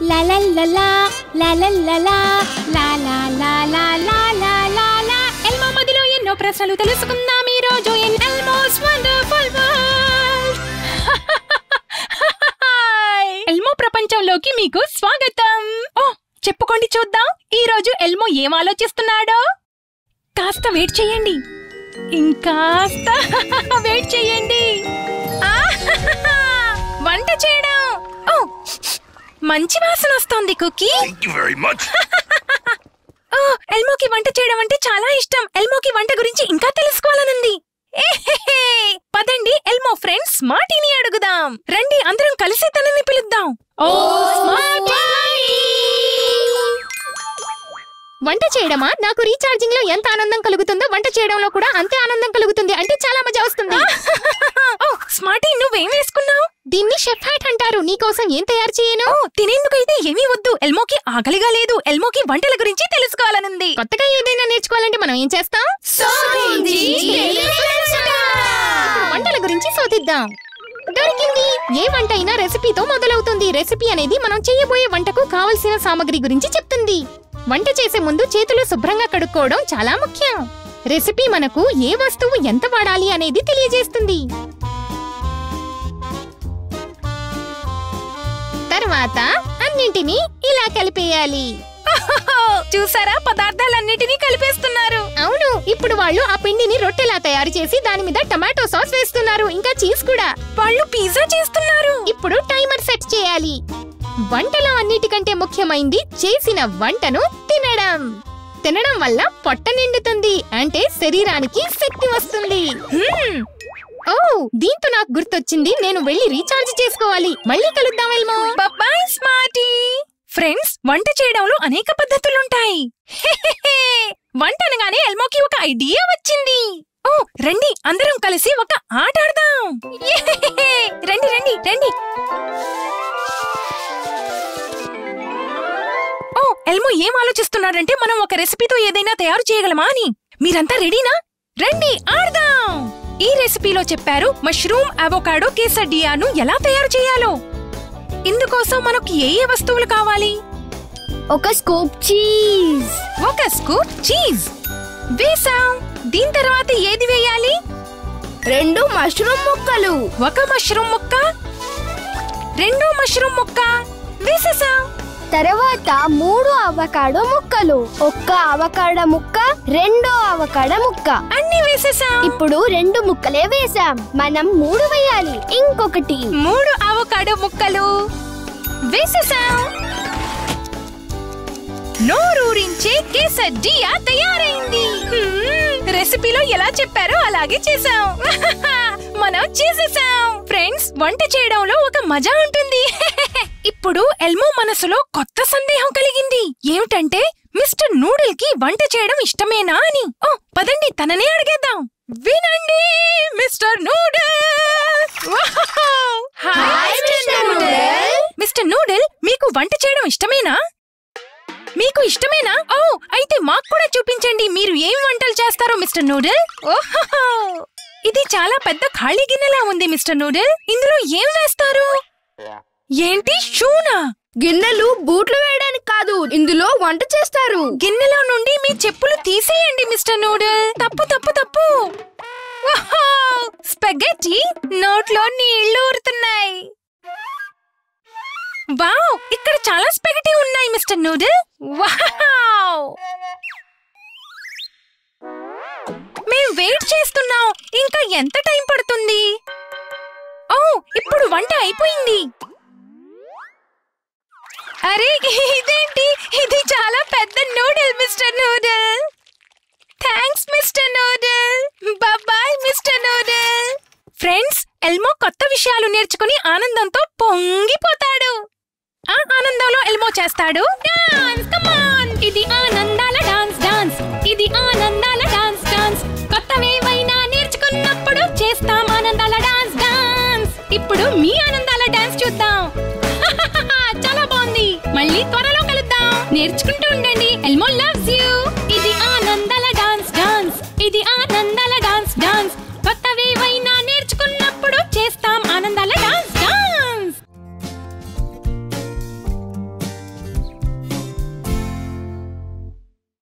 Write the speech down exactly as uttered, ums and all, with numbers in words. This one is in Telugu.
లా లా లా లా లా లా లా లా లా లా లా లా లా లా లా లా. ఎల్మో మదిలో ఎన్నో ప్రశ్నలు తెలుసుకుందాం ఈ రోజు in Elmo's wonderful world. Elmo ప్రపంచంలోకి మీకు స్వాగతం. ఓ చెప్పుకోండి చూద్దాం, ఈ రోజు ఎల్మో ఏం ఆలోచిస్తున్నాడో. కాస్త వెయిట్ చేయండి, ఇంకాస్త వెయిట్ చేయండి. వంట చేయడం. ఓ మంచి వాసన వస్తోంది కుకీ. ఓ ఎల్మోకి వంట చేయడం అంటే చాలా ఇష్టం. ఎల్మోకి వంట గురించి ఇంకా తెలుసుకోవాలనుంది. పదండి ఎల్మో ఫ్రెండ్స్ స్మార్టీని అడుగుదాం. రండి అందరం కలిసి తనని పిలుద్దాం. ఓ స్మార్టీ, వంట చేయడమా? నాకు రీఛార్జింగ్ లో ఎంత ఆనందం కలుగుతుందో వంట చేయడంలో కూడా అంతే ఆనందం కలుగుతుంది. అంటే చాలా మజా వస్తుంది. ఓ స్మార్టీ, నువ్వేం వేసుకున్నావు? దీన్ని షెఫ్ హ్యాట్ అంటారు. నీకోసం ఏం తయారు చేయను? తినేందుకైతే ఏమీ వద్దు. ఎల్మోకి ఆకలిగా లేదు. ఎల్మోకి వంటల గురించి తెలుసుకోవాలనుంది. కొత్తగా ఏదైనా నేర్చుకోవాలంటే మనం ఏం చేస్తాం? వంటల గురించి శోధిద్దాం. దొరికింది. ఏ వంట అయినా రెసిపీతో మొదలవుతుంది. రెసిపీ అనేది మనం చేయబోయే వంటకు కావలసిన సామగ్రి గురించి చెప్తుంది. వంట చేసే ముందు చేతులు శుభ్రంగా కడుక్కోవడం చాలా ముఖ్యం. రెసిపీ మనకు ఏ వస్తువు ఎంత వాడాలి అనేది తెలియజేస్తుంది. తర్వాత అన్నింటినీ ఇలా కలిపేయాలి. చూసారా, పదార్థాలన్నిటినీ కలిపేస్తున్నారు. అవును, ఇప్పుడు వాళ్ళు ఆ పిండిని రొట్టెలా తయారు చేసి దాని మీద టమాటో సాస్ వేస్తున్నారు. ఇంకా చీజ్ కూడా. వాళ్ళు పిజ్జా చేస్తున్నారు. ఇప్పుడు టైమర్ సెట్ చేయాలి. వంటలో అన్నిటికంటే ముఖ్యమైంది చేసిన వంటను తినడం. తినడం వల్ల పొట్ట నిండుతుంది, అంటే శరీరానికి శక్తి వస్తుంది. ఓ దీంతో నాకు గుర్తొచ్చింది, నేను వెళ్ళి రీఛార్జ్ చేసుకోవాలి. మళ్ళీ కలుద్దాం ఎల్మో. By smarty. ఫ్రెండ్స్, వంట చేయడంలో అనేక పద్ధతులుంటాయి. వంట అనగానే ఎల్మోకి ఒక ఐడియా వచ్చింది. ఓ రండి అందరం కలిసి ఒక ఆట ఆడదాం. రండి రండి రండి. ఓ ఎల్మో ఏం ఆలోచిస్తున్నాడంటే మనం ఒక రెసిపీతో ఏదైనా తయారు చేయగలమా అని. మీరంతా రెడీనా? రండి ఆడదాం. ఈ రెసిపీలో చెప్పారు మష్రూమ్ అవోకాడో కేసడియాను ఎలా తయారు చేయాలో. ఇందుకోసం మనకు ఏ ఏ వస్తువులు కావాలి? ఒక స్కూప్ చీజ్. ఒక స్కూప్ చీజ్ వేసాం. దీని తర్వాత ఏది వేయాలి? రెండు మష్రూమ్ ముక్కలు. ఒక మష్రూమ్ ముక్క, రెండు మష్రూమ్ ముక్క వేసేసాం. తర్వాత మూడు అవకాడో ముక్కలు. ఒక్క అవకాడో ముక్క, రెండో అవకాడో ముక్క అన్ని వేసేసాం. ఇప్పుడు రెండు ముక్కలే వేసాం. మనం మూడు వేయాలి. ఇంకొకటి. మూడు అవకాడో ముక్కలు వేసేసాం. నోరూరించే కేసడియా తయారైంది. రెసిపీలో ఎలా చెప్పారో అలాగే చేసాం. మనం చేసేసాం. ఫ్రెండ్స్, వంట చేయడంలో ఒక మజా ఉంటుంది. ఇప్పుడు ఎల్మో మనసులో కొత్త సందేహం కలిగింది. ఏమిటంటే మిస్టర్ నూడిల్ కి వంట చేయడం ఇష్టమేనా అని. ఓ పదండి తననే అడిగేద్దాం. వినండి mister Noodle. Hi mister Noodle. Mister Noodle, మీకు వంట చేయడం ఇష్టమేనా? మీకు ఇష్టమేనా? ఓ అయితే మాకు కూడా చూపించండి మీరు ఏం వంటలు చేస్తారో మిస్టర్ నూడిల్. ఓహో, ఇది చాలా పెద్ద ఖాళీ గిన్నెలా ఉంది మిస్టర్ నూడిల్. ఇందులో ఏం వేస్తారు? ఏంటి, షూనా? గిన్నెలు బూట్లు వేయడానికి కాదు, ఇందులో వంట చేస్తారు. గిన్నెలో నుండి మీ చెప్పులు తీసేయండి మిస్టర్ నూడిల్. తప్పు తప్పు తప్పు. స్పాగెట్టి నోట్లో నీళ్లు ఊరుతున్నాయి. వావ్, ఇక్కడ చాలా స్పాగెట్టి ఉన్నాయి మిస్టర్ నూడిల్. వావ్, మేం వెయిట్ చేస్తున్నాం. ఇంకా ఎంత టైం పడుతుంది? ఓ ఇప్పుడు వంట అయిపోయింది. అరే ఇదేంటి, ఇది చాలా పెద్ద noodle mister Noodle. Thanks mister Noodle. Bye mister Noodle. Friends, Elmo కొత్త విషయాలు నేర్చుకుని ఆనందంతో పొంగిపోతాడు. ఆ ఆనందంలో ఎల్మో చేస్తాడు డాన్స్. కమ్ ఆన్, ఇది ఆనందాల డాన్స్ డాన్స్. ఇది ఆనందాల డాన్స్ డాన్స్. కొత్తవేవైనా నేర్చుకున్నప్పుడు చేస్తాం ఆనందాల డాన్స్ డాన్స్. ఇప్పుడు మీ ఆనందాల డాన్స్ చూద్దాం. చాలా బాగుంది. మళ్ళీ త్వరలో కలుద్దాం. నేర్చుకుంటూ